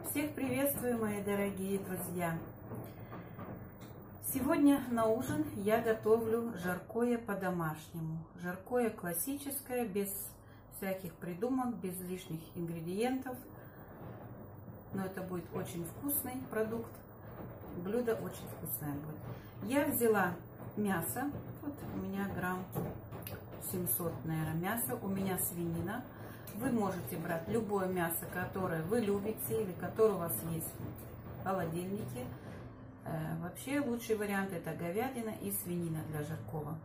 Всех приветствую, мои дорогие друзья! Сегодня на ужин я готовлю жаркое по-домашнему. Жаркое классическое, без всяких придумок, без лишних ингредиентов. Но это будет очень вкусный продукт. Блюдо очень вкусное будет. Я взяла мясо. Вот у меня грамм 700, наверное, мяса. У меня свинина. Вы можете брать любое мясо, которое вы любите или которое у вас есть в холодильнике. Вообще лучший вариант это говядина и свинина для жаркого.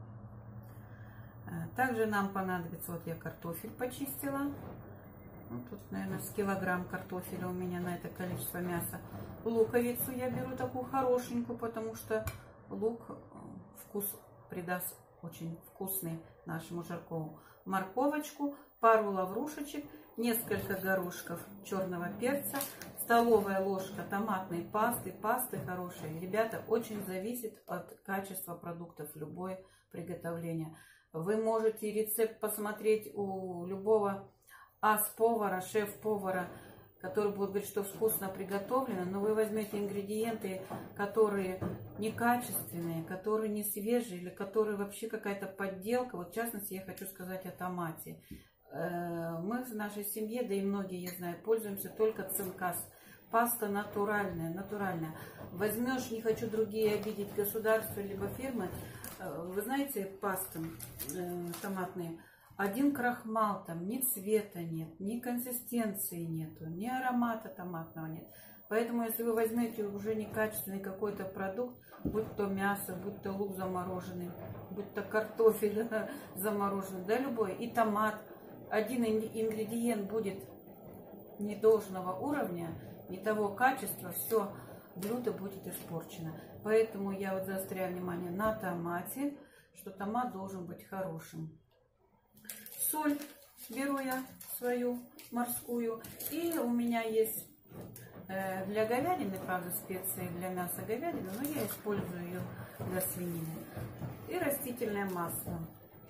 Также нам понадобится, вот я картофель почистила. Ну, тут, наверное, с килограмм картофеля у меня на это количество мяса. Луковицу я беру такую хорошенькую, потому что лук вкус придаст очень вкусный нашему жаркому. Морковочку, пару лаврушечек, несколько горошков черного перца, столовая ложка томатной пасты. Пасты хорошие. Ребята, очень зависит от качества продуктов любое приготовление. Вы можете рецепт посмотреть у любого ас-повара, шеф-повара, который будет говорить, что вкусно приготовлено, но вы возьмете ингредиенты, которые некачественные, которые не свежие, или которые вообще какая-то подделка. Вот в частности я хочу сказать о томате. Мы в нашей семье, да и многие, я знаю, пользуемся только цинкас. Паста натуральная. Возьмешь, не хочу другие обидеть государства либо фирмы. Вы знаете, пасты томатные, один крахмал, там ни цвета нет, ни консистенции нету, ни аромата томатного нет. Поэтому, если вы возьмете уже некачественный какой-то продукт, будь то мясо, будь то лук замороженный, будь то картофель замороженный, да, любой, и томат, один ингредиент будет не должного уровня, не того качества, все, блюдо будет испорчено. Поэтому я вот заостряю внимание на томате, что томат должен быть хорошим. Соль беру я свою морскую. И у меня есть для говядины, правда, специи для мяса говядины, но я использую ее для свинины. И растительное масло.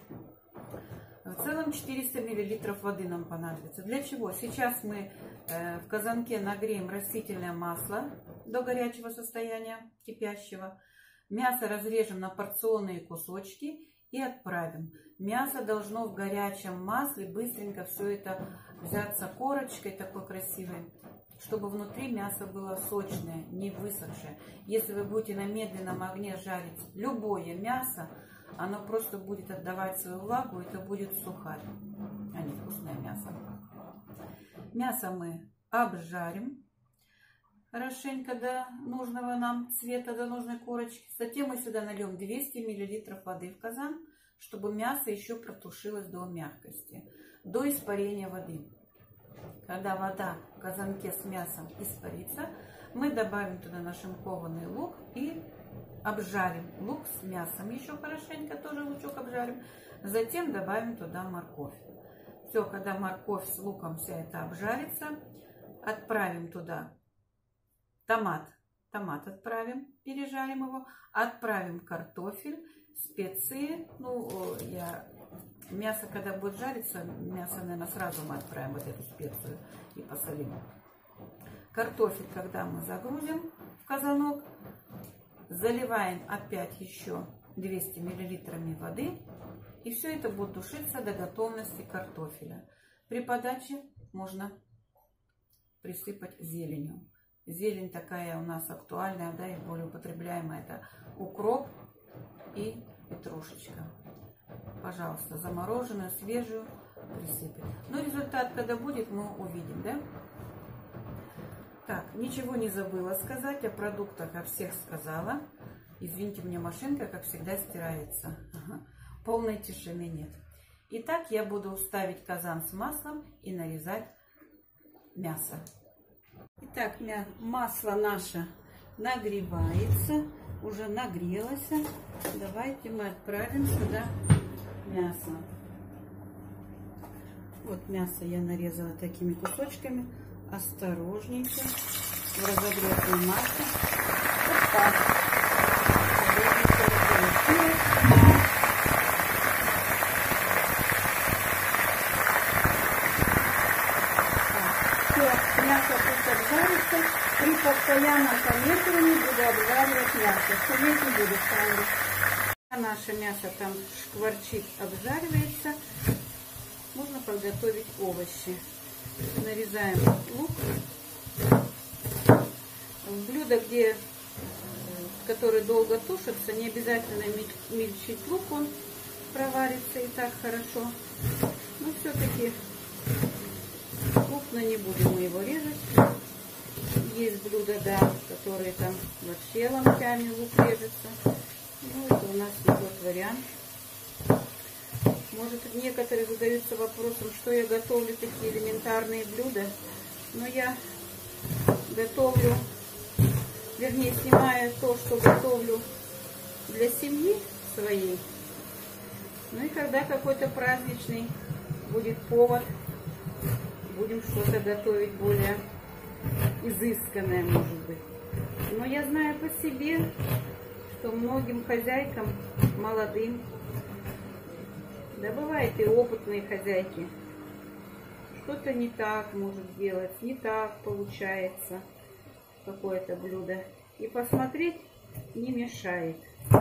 В целом 400 мл воды нам понадобится. Для чего? Сейчас мы в казанке нагреем растительное масло до горячего состояния, кипящего. Мясо разрежем на порционные кусочки и отправим. Мясо должно в горячем масле быстренько все это взяться корочкой такой красивой, чтобы внутри мясо было сочное, не высохшее. Если вы будете на медленном огне жарить любое мясо, оно просто будет отдавать свою влагу, это будет сухарь, а не вкусное мясо. Мясо мы обжарим хорошенько до нужного нам цвета, до нужной корочки. Затем мы сюда нальем 200 мл воды в казан, чтобы мясо еще протушилось до мягкости, до испарения воды. Когда вода в казанке с мясом испарится, мы добавим туда нашинкованный лук и обжарим лук с мясом. Еще хорошенько тоже лучок обжарим. Затем добавим туда морковь. Все, когда морковь с луком вся это обжарится, отправим туда томат отправим, пережарим его, отправим картофель, специи. Мясо, когда будет жариться, мясо, наверное, сразу мы отправим вот эту специю и посолим. Картофель, когда мы загрузим в казанок, заливаем опять еще 200 мл воды, и все это будет тушиться до готовности картофеля. При подаче можно присыпать зеленью. Зелень такая у нас актуальная, да, и более употребляемая. Это укроп и петрушечка. Пожалуйста, замороженную, свежую присыпать. Но результат, когда будет, мы увидим, да? Так, ничего не забыла сказать о продуктах, о всех сказала. Извините, мне машинка, как всегда, стирается. Полной тишины нет. Итак, я буду ставить казан с маслом и нарезать мясо. Итак, масло наше нагревается, уже нагрелось. Давайте мы отправим сюда мясо. Вот мясо я нарезала такими кусочками. Осторожненько в разогретое масло. Вот так. Мясо пусть обжарится. постоянно помешивании буду обжаривать мясо. Шуметь не буду сразу. Наше мясо там шкварчит, обжаривается. Можно подготовить овощи. Нарезаем лук. В блюдо, который долго тушится, не обязательно мельчить лук, он проварится и так хорошо. Но все-таки крупно не будем мы его резать. Есть блюда, да, которые там вообще ломтями лук режется. Ну, это у нас не тот вариант. Может, некоторые задаются вопросом, что я готовлю такие элементарные блюда. Но я готовлю, вернее, снимаю то, что готовлю для семьи своей. Ну и когда какой-то праздничный будет повод, будем что-то готовить более изысканное, может быть. Но я знаю по себе, что многим хозяйкам, молодым, да бывает и опытные хозяйки, что-то не так может делать, не так получается какое-то блюдо. И посмотреть не мешает.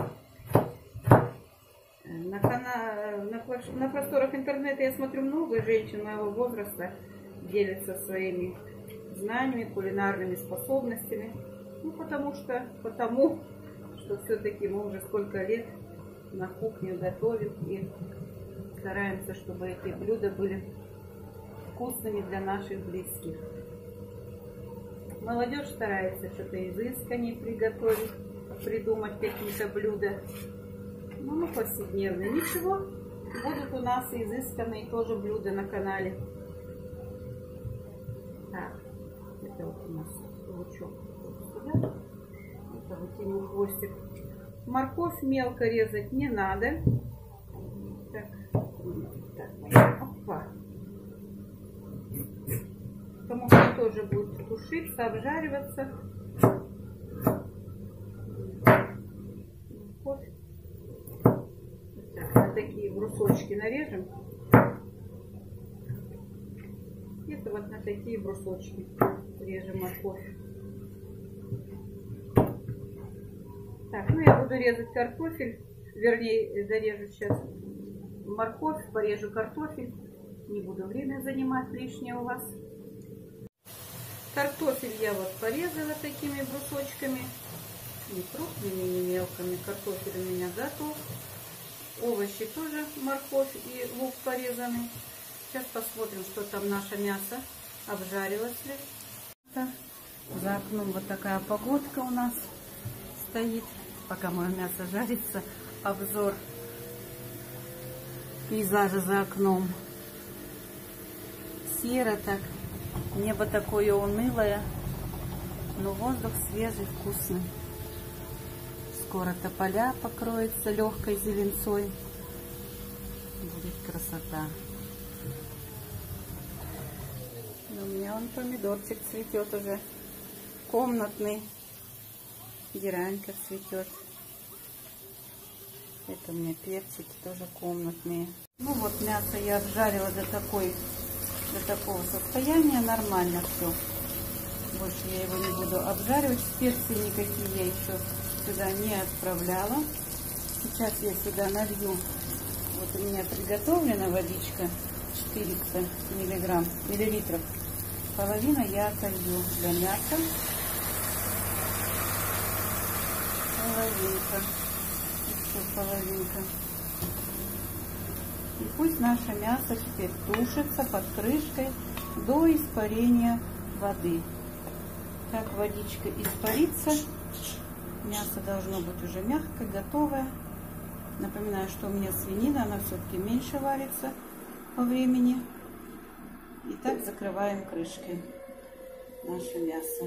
На просторах интернета я смотрю, много женщин моего возраста делятся своими знаниями, кулинарными способностями. Ну, потому что все-таки мы уже сколько лет на кухне готовим и стараемся, чтобы эти блюда были вкусными для наших близких. Молодежь старается что-то изысканнее приготовить, придумать какие-то блюда. Ну, повседневные. Ничего, будут у нас изысканные тоже блюда на канале. Так, это вот у нас лучок. Это вытянул хвостик. Морковь мелко резать не надо. Так, опа. Потому что тоже будет тушиться, обжариваться. Морковь. Так, такие брусочки нарежем. Это вот на такие брусочки режем морковь. Так, ну я буду резать картофель, вернее, дорежу сейчас морковь, порежу картофель. Не буду время занимать лишнее у вас. Картофель я вот порезала такими брусочками, не крупными, не мелкими. Картофель у меня готов. Овощи тоже, морковь и лук порезаны. Сейчас посмотрим, что там наше мясо, обжарилось ли. За окном вот такая погодка у нас стоит. Пока мое мясо жарится, обзор пейзажа за окном. Серо так, небо такое унылое, но воздух свежий, вкусный. Скоро тополя покроется легкой зеленцой. Будет красота. У меня вон помидорчик цветет уже, комнатный. Геранька цветет. Это у меня перчики тоже комнатные. Ну вот мясо я обжарила до такого состояния. Нормально все. Больше я его не буду обжаривать. Специи никакие я еще сюда не отправляла. Сейчас я сюда налью. Вот у меня приготовлена водичка 400 миллилитров. Половину я отолью для мяса. Половинка. Еще половинка. И пусть наше мясо теперь тушится под крышкой до испарения воды. Так водичка испарится. Мясо должно быть уже мягкое, готовое. Напоминаю, что у меня свинина, она все-таки меньше варится по времени. И так закрываем крышкой наше мясо.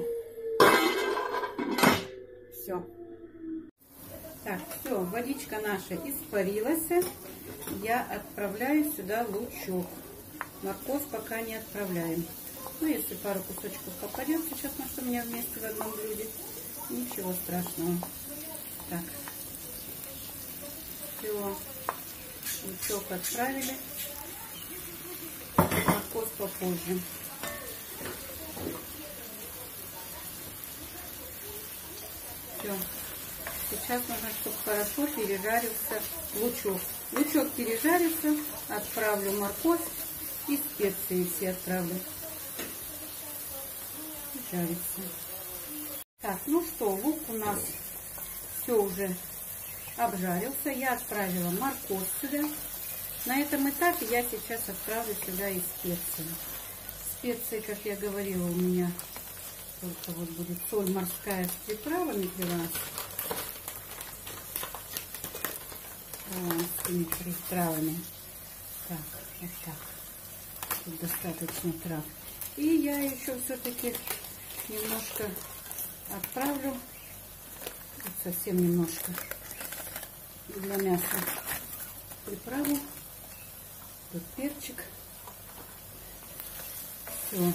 Все. Так, все, водичка наша испарилась. Я отправляю сюда лучок. Морковь пока не отправляем. Ну, если пару кусочков попадет сейчас, на что у меня вместе в одном блюде, ничего страшного. Так, все, лучок отправили. Морковь попозже. Все. Сейчас нужно, чтобы хорошо пережарился лучок. Лучок пережарится, отправлю морковь и специи все отправлю. Жарится. Так, ну что, лук у нас все уже обжарился. Я отправила морковь сюда. На этом этапе я сейчас отправлю сюда и специи. Специи, как я говорила, у меня только вот будет соль морская с приправами для вас. С этими приправами. Так, вот так. Тут достаточно трав. И я еще все-таки немножко отправлю, вот совсем немножко, для мяса приправу. Тут перчик. Все.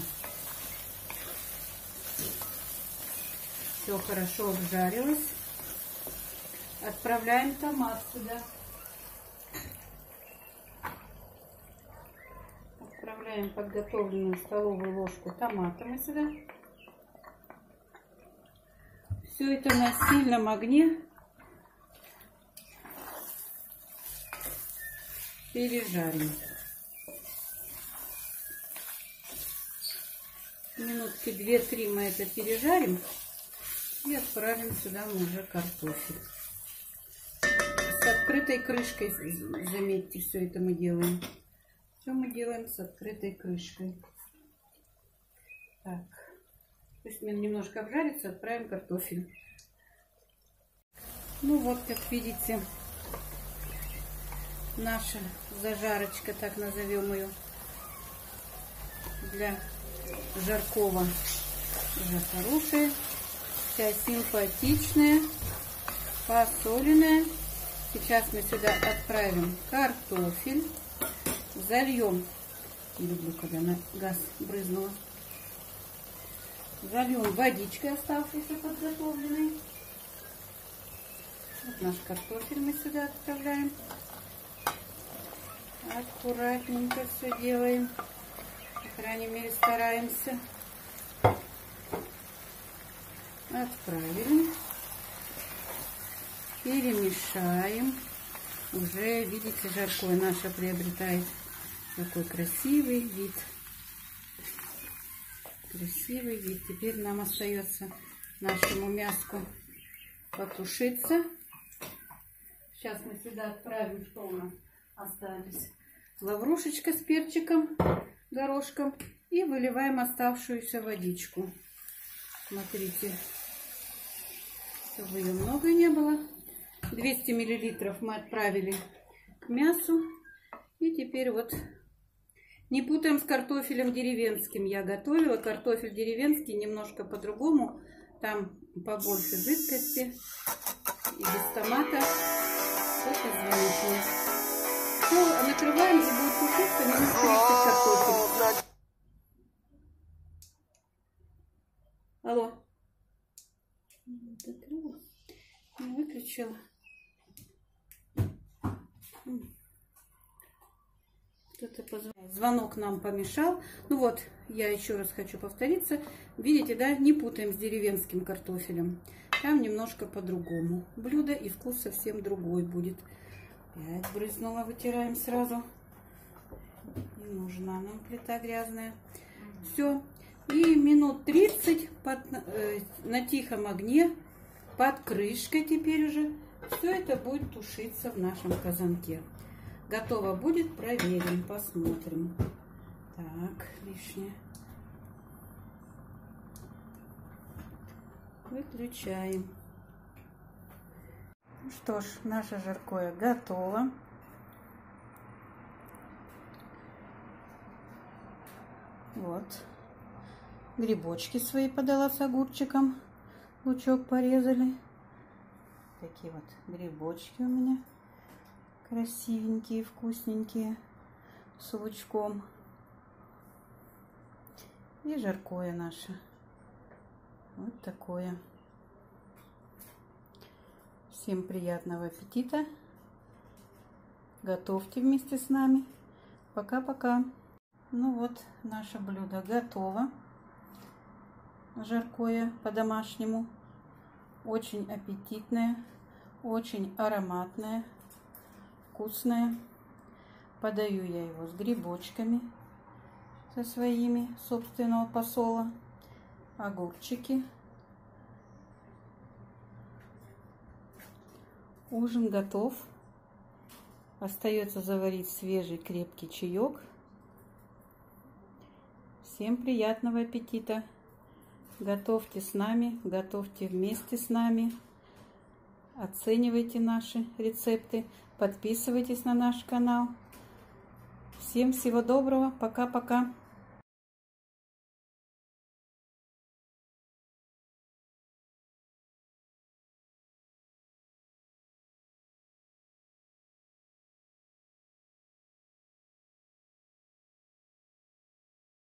Все хорошо обжарилось. Отправляем томат сюда. Отправляем подготовленную столовую ложку томата мы сюда. Все это на сильном огне пережарим. Минутки 2-3 мы это пережарим и отправим сюда мы уже картофель. С открытой крышкой, заметьте, все это мы делаем. Все мы делаем с открытой крышкой. Так, пусть немножко обжарится, отправим картофель. Ну вот, как видите, наша зажарочка, так назовем ее, для жаркого уже хорошая, вся симпатичная, посоленная. Сейчас мы сюда отправим картофель, зальем, не люблю, когда на газ брызнула, зальем водичкой оставшейся подготовленной. Вот наш картофель мы сюда отправляем. Аккуратненько все делаем. По крайней мере, стараемся. Отправили. Перемешаем. Уже, видите, жаркое наше приобретает такой красивый вид. Красивый вид. Теперь нам остается нашему мяску потушиться. Сейчас мы сюда отправим, что у нас остались. Лаврушечка с перчиком, горошком. И выливаем оставшуюся водичку. Смотрите, чтобы ее много не было. 200 миллилитров мы отправили к мясу. И теперь вот не путаем с картофелем деревенским. Я готовила картофель деревенский немножко по-другому. Там побольше жидкости и без томата. Это звонит. Все, накрываем и будет тушиться минут 30 картофель. Алло. Не выключила. Кто-то позвонил. Звонок нам помешал. Ну вот, я еще раз хочу повториться. Видите, да, не путаем с деревенским картофелем. Там немножко по-другому. Блюдо и вкус совсем другой будет. Опять брызнула, вытираем сразу. Не нужна нам плита грязная. Все. И минут 30 на тихом огне, под крышкой теперь уже, все это будет тушиться в нашем казанке. Готово будет, проверим, посмотрим. Так, лишнее. Выключаем. Ну что ж, наше жаркое готово. Вот. Грибочки свои подала с огурчиком. Лучок порезали. Такие вот грибочки у меня. Красивенькие, вкусненькие. С лучком. И жаркое наше. Вот такое. Всем приятного аппетита. Готовьте вместе с нами. Пока-пока. Ну вот, наше блюдо готово. Жаркое по-домашнему. Очень аппетитное, очень ароматное, вкусное. Подаю я его с грибочками, со своими собственного посола, огурчики. Ужин готов. Остается заварить свежий крепкий чаек. Всем приятного аппетита! Готовьте с нами, готовьте вместе с нами. Оценивайте наши рецепты. Подписывайтесь на наш канал. Всем всего доброго. Пока-пока.